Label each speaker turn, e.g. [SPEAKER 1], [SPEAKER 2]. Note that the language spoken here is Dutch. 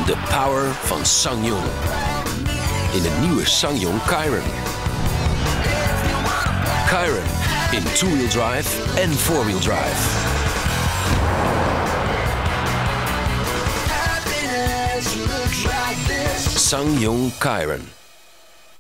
[SPEAKER 1] De power van SsangYong. In de nieuwe SsangYong Kairon. Kairon in 2-wheel drive en 4-wheel drive. SsangYong Kairon.